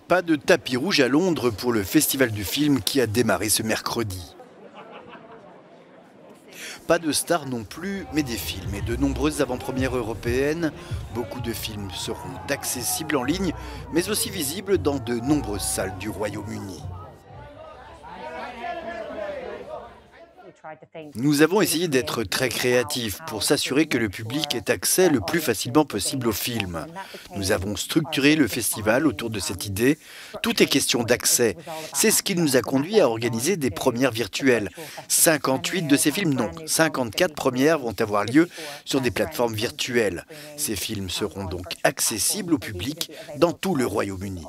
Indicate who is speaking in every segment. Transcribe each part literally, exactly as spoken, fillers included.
Speaker 1: Pas de tapis rouge à Londres pour le festival du film qui a démarré ce mercredi. Pas de stars non plus, mais des films et de nombreuses avant-premières européennes. Beaucoup de films seront accessibles en ligne, mais aussi visibles dans de nombreuses salles du Royaume-Uni. Nous avons essayé d'être très créatifs pour s'assurer que le public ait accès le plus facilement possible au film. Nous avons structuré le festival autour de cette idée. Tout est question d'accès. C'est ce qui nous a conduit à organiser des premières virtuelles. cinquante-huit de ces films, non, cinquante-quatre premières vont avoir lieu sur des plateformes virtuelles. Ces films seront donc accessibles au public dans tout le Royaume-Uni.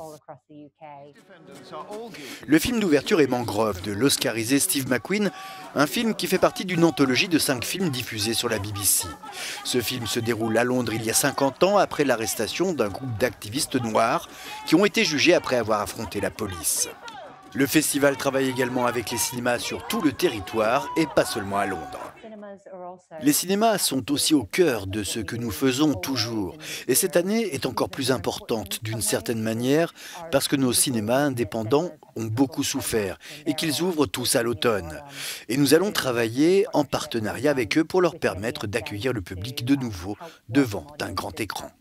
Speaker 1: Le film d'ouverture est Mangrove de l'oscarisé Steve McQueen, un film qui fait partie d'une anthologie de cinq films diffusés sur la B B C. Ce film se déroule à Londres il y a cinquante ans après l'arrestation d'un groupe d'activistes noirs qui ont été jugés après avoir affronté la police. Le festival travaille également avec les cinémas sur tout le territoire et pas seulement à Londres. Les cinémas sont aussi au cœur de ce que nous faisons toujours. Et cette année est encore plus importante d'une certaine manière parce que nos cinémas indépendants ont beaucoup souffert et qu'ils ouvrent tous à l'automne. Et nous allons travailler en partenariat avec eux pour leur permettre d'accueillir le public de nouveau devant un grand écran.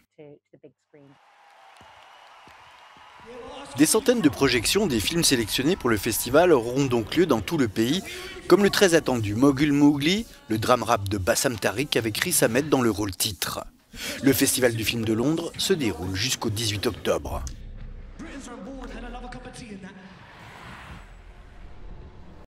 Speaker 1: Des centaines de projections des films sélectionnés pour le festival auront donc lieu dans tout le pays, comme le très attendu Mogul Mowgli, le drame rap de Bassam Tariq avec Riz Ahmed dans le rôle titre. Le Festival du film de Londres se déroule jusqu'au dix-huit octobre.